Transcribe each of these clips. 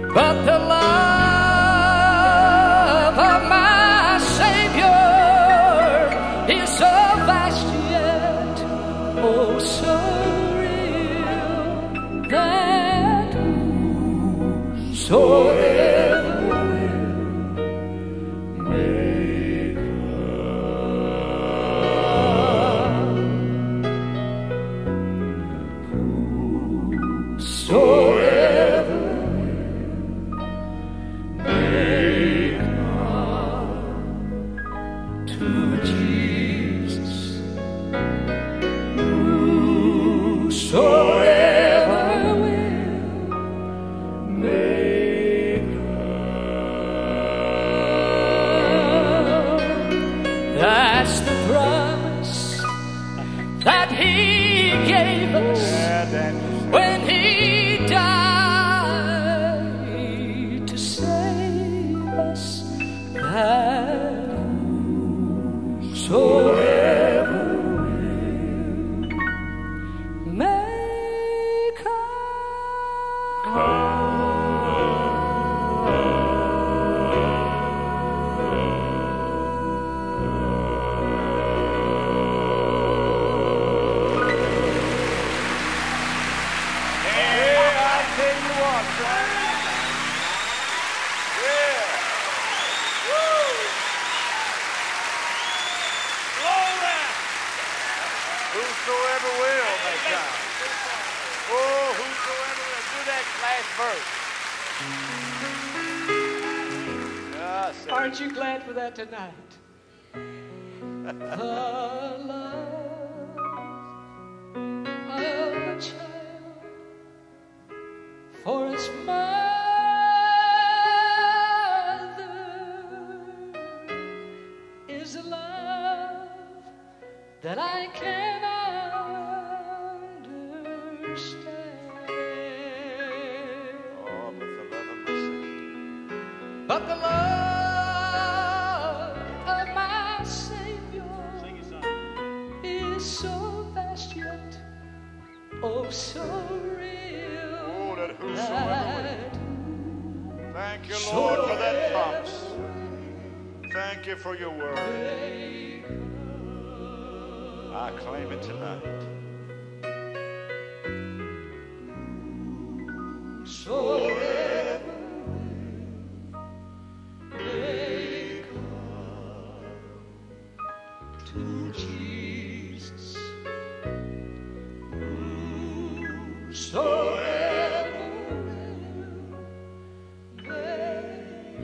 but the love of my Savior is so vast yet, oh so real, that whosoever may come, whosoever when he died to save us, that whosoever will may come. Whosoever will may come. Oh, whosoever will. Do that last verse. Aren't you glad for that tonight? The love of a child for his mother is a love that I cannot understand. Oh, but the love of my Savior. But the love of my Savior is so vast yet, oh so real. Oh, that whosoever will. Thank you, Lord, for that promise. Thank you for your word. I claim it tonight. Whosoever may come to Jesus. Whosoever may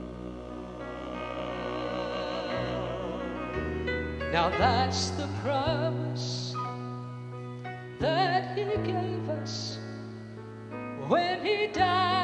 come. Now that's the promise that he gave us when he died.